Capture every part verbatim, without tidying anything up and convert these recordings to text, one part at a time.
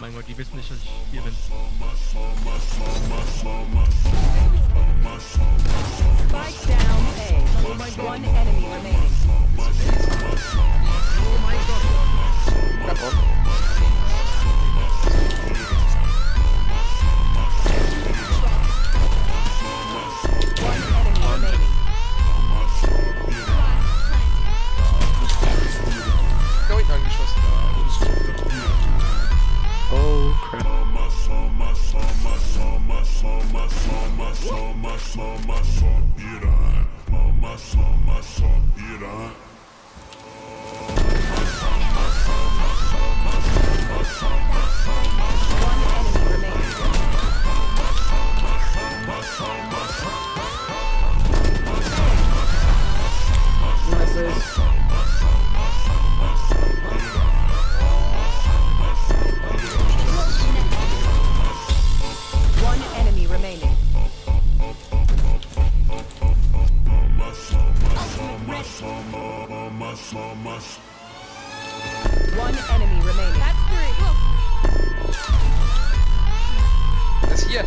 mein Gott, die wissen nicht, dass ich hier bin. Spike down A. One enemy remaining. Oh mein Gott. Ja, und? One enemy remaining. Go ich angeschossen. Oh crap. One enemy remaining. Nice. One enemy remaining. One enemy remaining. That's three. Er ist hier.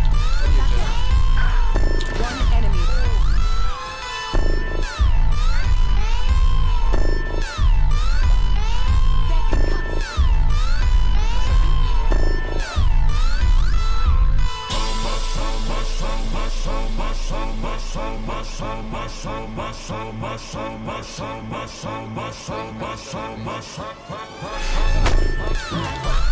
One enemy. Bye.